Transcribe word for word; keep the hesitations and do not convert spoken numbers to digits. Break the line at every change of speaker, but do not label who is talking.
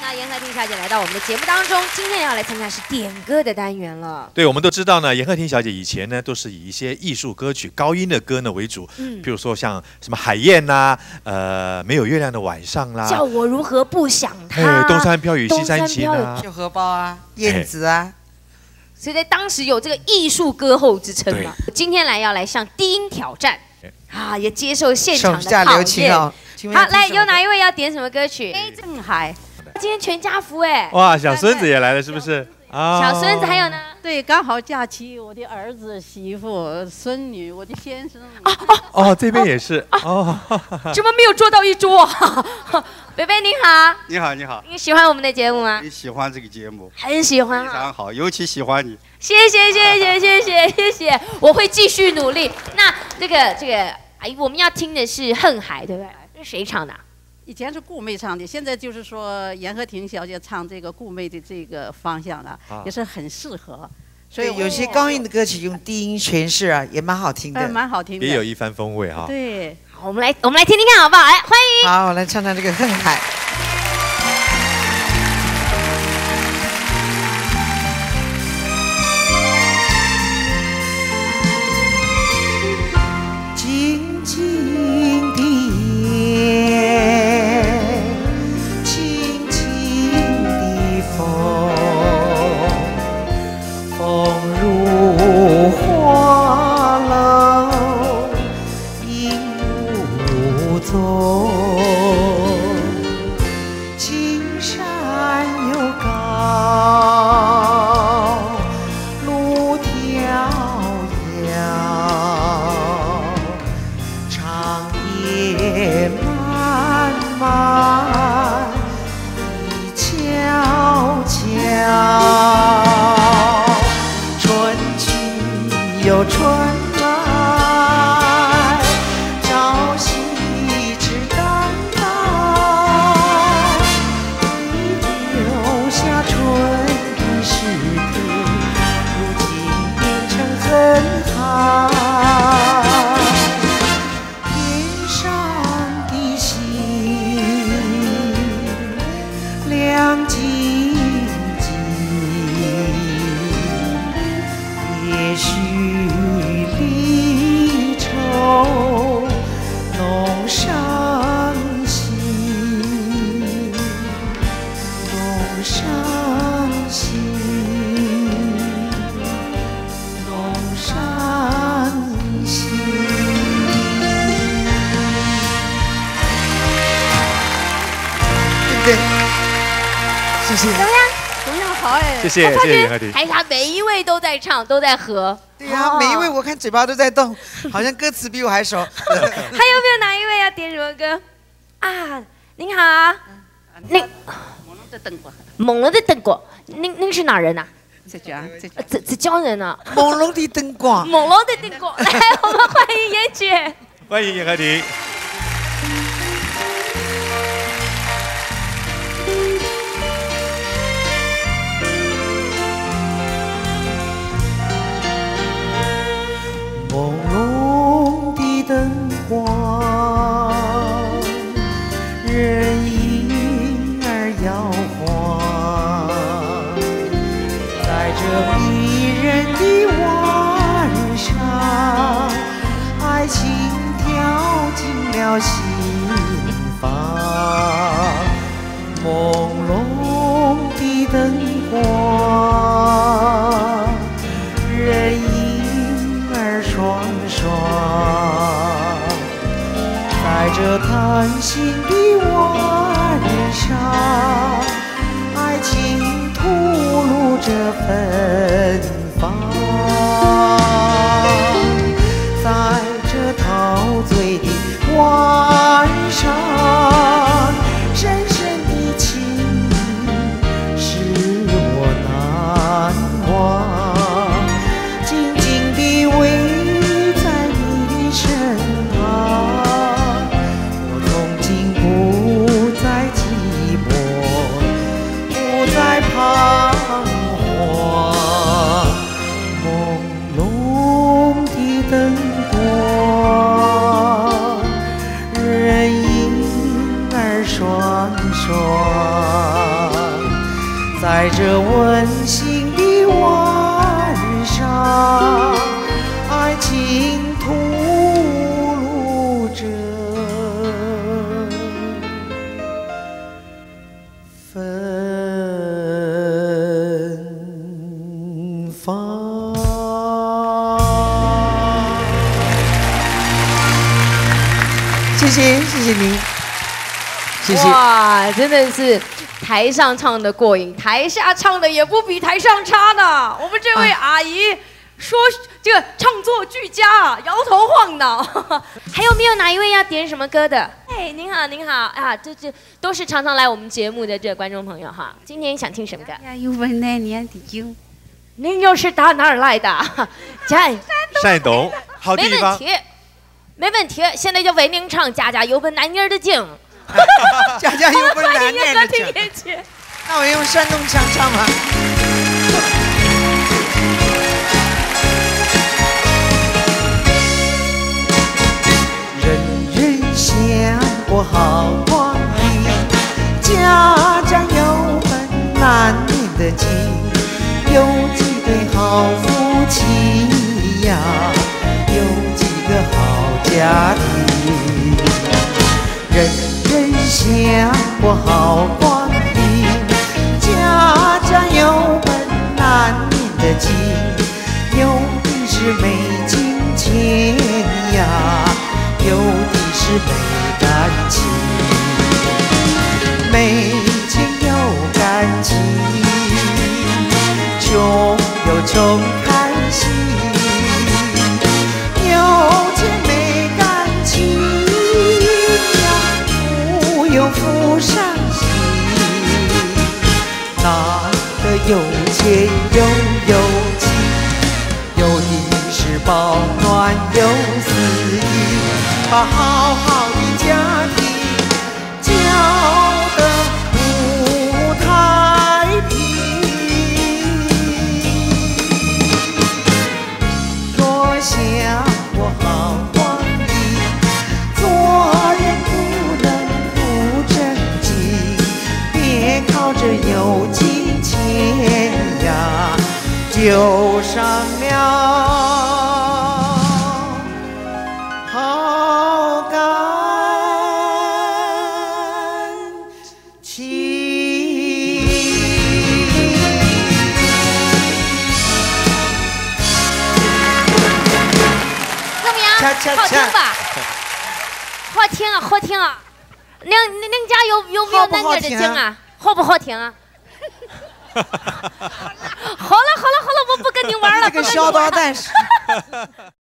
到严和婷小姐来到我们的节目当中，今天要来参加是点歌的单元了。
对，我们都知道呢，严和婷小姐以前呢都是以一些艺术歌曲、高音的歌呢为主，嗯，比如说像什么海燕呐、啊，呃，没有月亮的晚上啦，
叫我如何不想他，
哎，东山飘雨西山晴啊，
绣荷包啊，燕子啊。
所以在当时有这个艺术歌后之称嘛。今天来要来向低音挑战，啊，也接受现场的考验。
手下留情哦。
好，来，有哪一位要点什么歌曲？哎，郑海。今天全家福哎！
哇，小孙子也来了，是不是？
啊，小孙子还有呢？
对，刚好假期，我的儿子、媳妇、孙女，我的先生。
哦哦
哦，这边也是哦。
怎么没有坐到一桌？贝贝您好。
你好，你好。
你喜欢我们的节目吗？
你喜欢这个节目？
很喜欢。
非常好，尤其喜欢你。
谢谢谢谢谢谢谢谢，我会继续努力。那这个这个，哎，我们要听的是《恨海》，对不对？这是谁唱的？
以前是顾妹唱的，现在就是说严和婷小姐唱这个顾妹的这个方向了，啊、也是很适合。
所以有些高音的歌曲用低音诠释啊，也蛮好听的，
呃、蛮好听的，
也有一番风味哈。
对，
好，我们来我们来听听看好不好？来，欢迎。
好，我来唱唱这个《恨海》。静静的。有春来，朝夕只等待，你留下春的诗歌，如今变成恨海。天上的星亮晶晶，也许。浓伤心，浓伤心，浓伤心。对不对？谢谢。
怎么样？
怎么样？好哎！
谢谢谢谢严和婷。
台下每一位都在唱，都在和。
对呀、啊，每一位我看嘴巴都在动，好像歌词比我还熟。
还有没有哪一位要点什么歌？啊，您好，您
猛龙的灯果，
猛龙的灯果，您您是哪人呐？
浙江，浙
江，浙浙江人啊。
猛龙的灯光，
猛龙的灯光，来，我们欢迎严姐，
欢迎严和婷。
朦胧的灯光，人影儿摇晃，在这迷人的晚上，爱情跳进了心房。朦胧的灯光，人影双双，在这贪心的晚上，爱情吐露着芬芳，在这陶醉的晚上，深深的情使我难忘。彷徨。 在这温馨的晚上，爱情吐露着芬芳。谢谢，谢谢您，谢谢。
哇，真的是台上唱的过瘾，台下唱的也不比台上差呢。我们这位阿姨说这个唱作俱佳，摇头晃脑。还有没有哪一位要点什么歌的？哎，您好，您好啊，这这都是常常来我们节目的这观众朋友哈。今天想听什么歌？
有温那年的酒。
您又是打哪儿来的？在
山东，好地方。
没问题，没问题。现在就为您唱《家家有本难念的经》。
家家有本难念的经。那我用山东腔唱吧。人人想过好光阴，家家有本难念的经。有几对好夫妻呀，有几个好家庭。人人想过好光阴，家家有本难念的经。有的是没金钱呀，有的是没感情。没钱有感情，穷有穷开心，有钱没感情呀，富有富伤心。哪个有钱又有情，有的是保暖有私意，把好好的家庭教得不太平。想过好光阴，做人不能不正经，别靠着有金钱呀，就上了好感情。
好听吧？好听啊，好听啊！恁恁家有有没有难念的经啊？好不好听啊？好了好了好了，我不跟你玩了。
这个小捣蛋是。